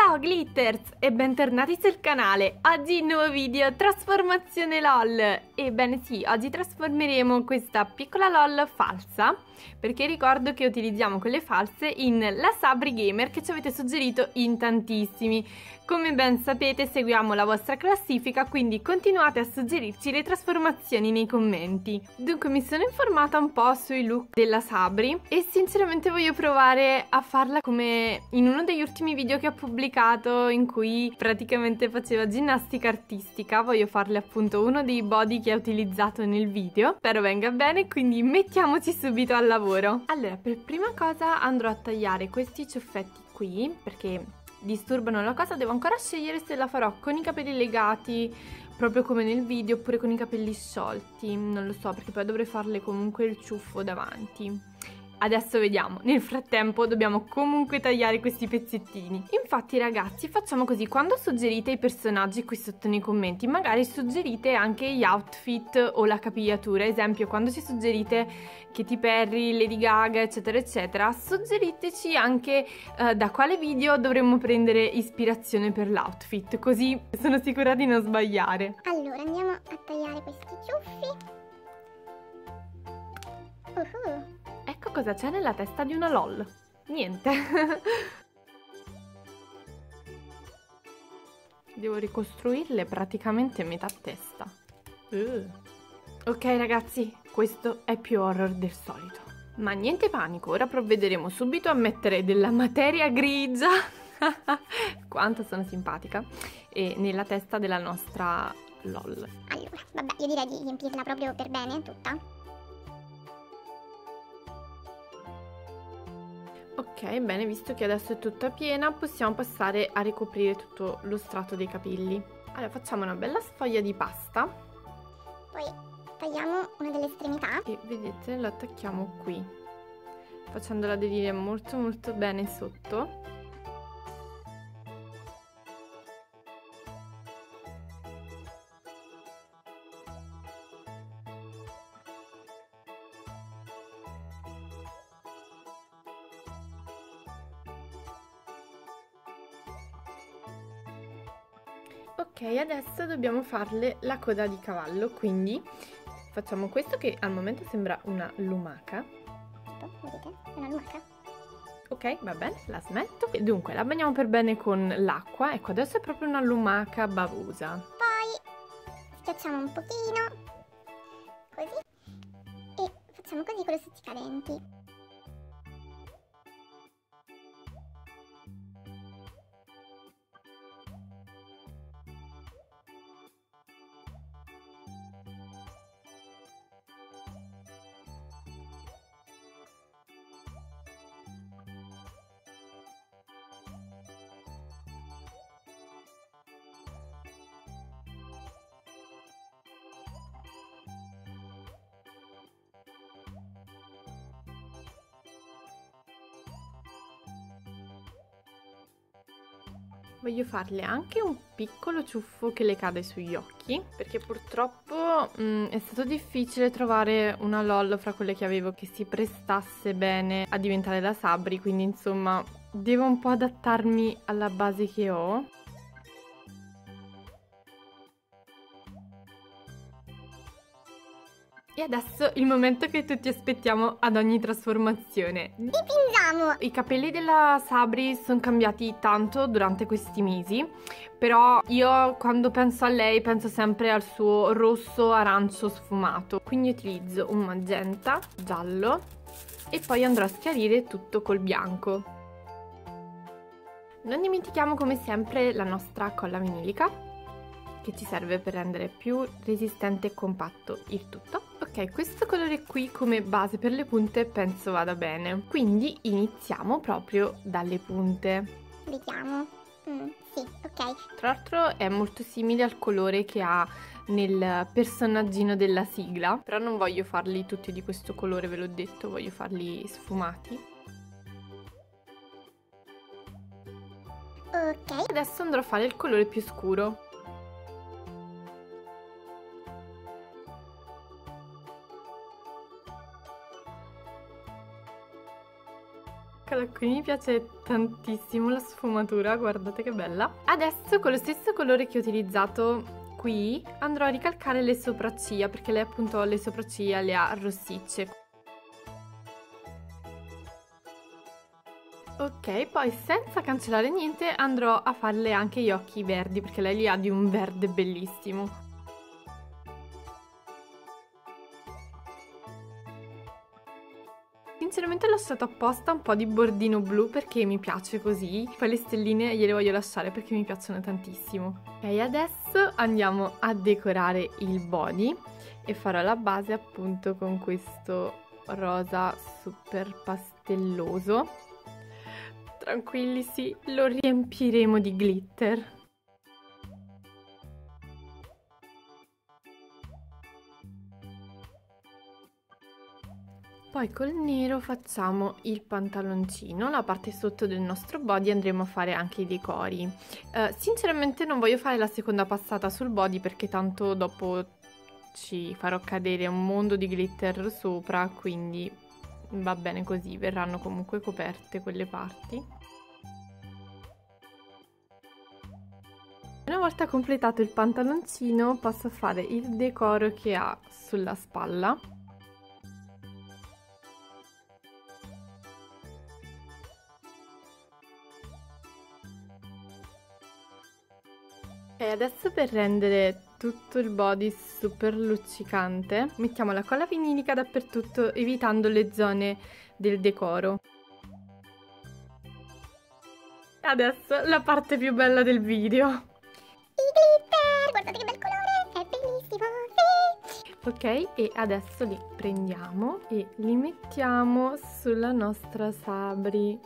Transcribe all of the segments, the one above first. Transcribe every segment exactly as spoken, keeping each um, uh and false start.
Ciao glitters e bentornati sul canale. Oggi nuovo video trasformazione LOL. Ebbene sì, oggi trasformeremo questa piccola LOL falsa, perché ricordo che utilizziamo quelle false in La Sabri Gamer che ci avete suggerito in tantissimi. Come ben sapete seguiamo la vostra classifica, quindi continuate a suggerirci le trasformazioni nei commenti. Dunque mi sono informata un po' sui look della Sabri e sinceramente voglio provare a farla come in uno degli ultimi video che ho pubblicato in cui praticamente faceva ginnastica artistica. Voglio farle appunto uno dei body che ha utilizzato nel video. Spero venga bene, quindi mettiamoci subito al lavoro. Allora, per prima cosa andrò a tagliare questi ciuffetti qui perché disturbano la cosa. Devo ancora scegliere se la farò con i capelli legati proprio come nel video oppure con i capelli sciolti, non lo so, perché poi dovrei farle comunque il ciuffo davanti. Adesso vediamo. Nel frattempo dobbiamo comunque tagliare questi pezzettini. Infatti ragazzi, facciamo così: quando suggerite i personaggi qui sotto nei commenti, magari suggerite anche gli outfit o la capigliatura. Esempio, quando ci suggerite Katy Perry, Lady Gaga eccetera eccetera, suggeriteci anche uh, da quale video dovremmo prendere ispirazione per l'outfit, così sono sicura di non sbagliare. Allora andiamo a tagliare questi ciuffi. uh-huh. Ecco cosa c'è nella testa di una LOL. Niente. Devo ricostruirle praticamente metà testa. Uh. Ok ragazzi, questo è più horror del solito. Ma niente panico, ora provvederemo subito a mettere della materia grigia. Quanto sono simpatica. E nella testa della nostra LOL. Allora, vabbè, io direi di riempirla proprio per bene, tutta. Ok, bene, visto che adesso è tutta piena, possiamo passare a ricoprire tutto lo strato dei capelli. Allora, facciamo una bella sfoglia di pasta. Poi tagliamo una delle estremità. E vedete, la attacchiamo qui, facendola aderire molto molto bene sotto. Ok, adesso dobbiamo farle la coda di cavallo, quindi facciamo questo che al momento sembra una lumaca. Vedete? È una lumaca. Ok, va bene, la smetto. E dunque, la bagniamo per bene con l'acqua. Ecco, adesso è proprio una lumaca bavosa. Poi schiacciamo un pochino, così, e facciamo così con lo stuzzicadenti. Voglio farle anche un piccolo ciuffo che le cade sugli occhi, perché purtroppo mh, è stato difficile trovare una LOL fra quelle che avevo che si prestasse bene a diventare la Sabri, quindi insomma devo un po' adattarmi alla base che ho. E adesso il momento che tutti aspettiamo ad ogni trasformazione. Dipingiamo! I capelli della Sabri sono cambiati tanto durante questi mesi, però io quando penso a lei penso sempre al suo rosso arancio sfumato. Quindi utilizzo un magenta, giallo e poi andrò a schiarire tutto col bianco. Non dimentichiamo come sempre la nostra colla vinilica, che ci serve per rendere più resistente e compatto il tutto. Ok, questo colore qui come base per le punte penso vada bene, quindi iniziamo proprio dalle punte. Vediamo. Mm, sì, ok. Tra l'altro è molto simile al colore che ha nel personaggino della sigla, però non voglio farli tutti di questo colore, ve l'ho detto, voglio farli sfumati. Ok. Adesso andrò a fare il colore più scuro. Eccola qui, mi piace tantissimo la sfumatura, guardate che bella. Adesso con lo stesso colore che ho utilizzato qui andrò a ricalcare le sopracciglia, perché lei appunto le sopracciglia le ha rossicce. Ok, poi senza cancellare niente andrò a farle anche gli occhi verdi, perché lei li ha di un verde bellissimo. Sinceramente ho lasciato apposta un po' di bordino blu perché mi piace così, poi le stelline gliele voglio lasciare perché mi piacciono tantissimo. Ok, adesso andiamo a decorare il body e farò la base appunto con questo rosa super pastelloso. Tranquilli, sì, lo riempiremo di glitter. Poi col nero facciamo il pantaloncino, la parte sotto del nostro body andremo a fare anche i decori. Uh, sinceramente non voglio fare la seconda passata sul body perché tanto dopo ci farò cadere un mondo di glitter sopra, quindi va bene così, verranno comunque coperte quelle parti. Una volta completato il pantaloncino passo a fare il decoro che ha sulla spalla. E adesso per rendere tutto il body super luccicante mettiamo la colla vinilica dappertutto, evitando le zone del decoro. Adesso la parte più bella del video. I glitter! Guardate che bel colore! È bellissimo! Sì! Ok, e adesso li prendiamo e li mettiamo sulla nostra Sabri.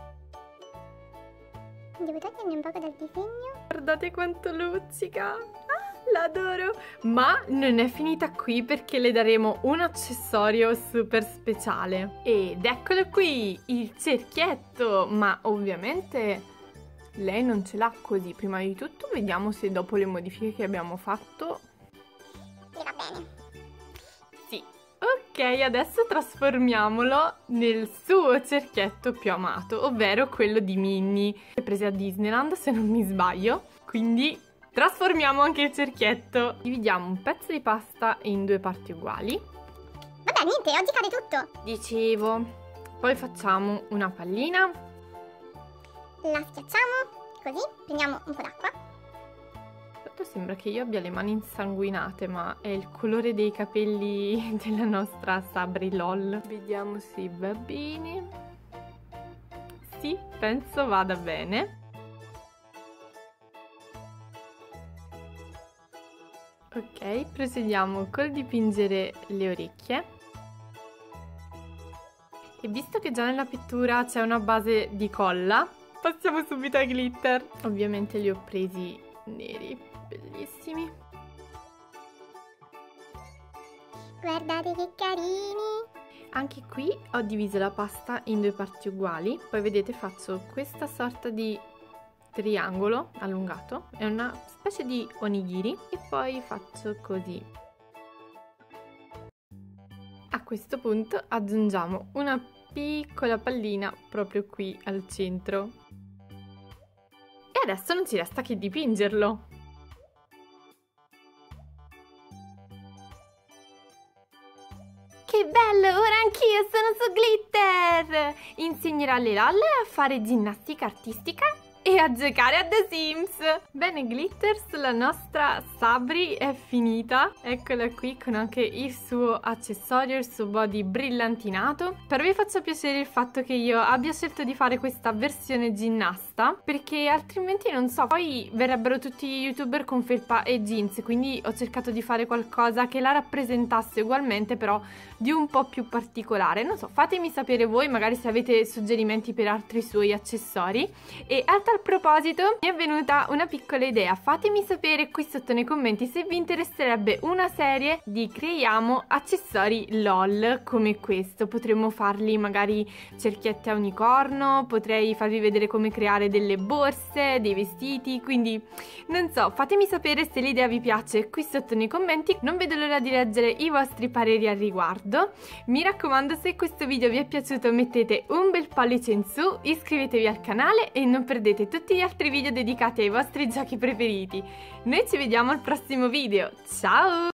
Devo toglierne un poco dal disegno. Guardate quanto luccica! Ah, l'adoro! Ma non è finita qui perché le daremo un accessorio super speciale. Ed eccolo qui, il cerchietto! Ma ovviamente lei non ce l'ha così. Prima di tutto vediamo se dopo le modifiche che abbiamo fatto Le va bene. sì. Ok, adesso trasformiamolo nel suo cerchietto più amato, ovvero quello di Minnie, che prese a Disneyland se non mi sbaglio. Quindi trasformiamo anche il cerchietto. Dividiamo un pezzo di pasta in due parti uguali. Vabbè, niente, oggi cade tutto. Dicevo, poi facciamo una pallina. La schiacciamo, così, prendiamo un po' d'acqua. Sembra che io abbia le mani insanguinate, ma è il colore dei capelli della nostra Sabri LOL. Vediamo se va bene. Sì, penso vada bene. Ok, procediamo col dipingere le orecchie. E visto che già nella pittura c'è una base di colla, passiamo subito ai glitter. Ovviamente li ho presi neri. Bellissimi. Guardate che carini. Anche qui ho diviso la pasta in due parti uguali. Poi vedete faccio questa sorta di triangolo allungato. È una specie di onigiri. E poi faccio così. A questo punto aggiungiamo una piccola pallina proprio qui al centro. E adesso non ci resta che dipingerlo. Che bello, ora anch'io sono su glitter! Insegnerò alle LOL a fare ginnastica artistica e a giocare a The Sims. Bene, glitters, la nostra Sabri è finita. Eccola qui con anche il suo accessorio, il suo body brillantinato. Però vi faccio piacere il fatto che io abbia scelto di fare questa versione ginnasta, perché altrimenti non so, poi verrebbero tutti gli youtuber con felpa e jeans, quindi ho cercato di fare qualcosa che la rappresentasse ugualmente, però di un po' più particolare. Non so, fatemi sapere voi magari se avete suggerimenti per altri suoi accessori. E altra tal proposito mi è venuta una piccola idea, fatemi sapere qui sotto nei commenti se vi interesserebbe una serie di creiamo accessori LOL come questo. Potremmo farli magari cerchietti a unicorno, potrei farvi vedere come creare delle borse, dei vestiti, quindi non so, fatemi sapere se l'idea vi piace qui sotto nei commenti, non vedo l'ora di leggere i vostri pareri al riguardo. Mi raccomando, se questo video vi è piaciuto mettete un bel pollice in su, iscrivetevi al canale e non perdete tutti gli altri video dedicati ai vostri giochi preferiti. Noi ci vediamo al prossimo video, ciao!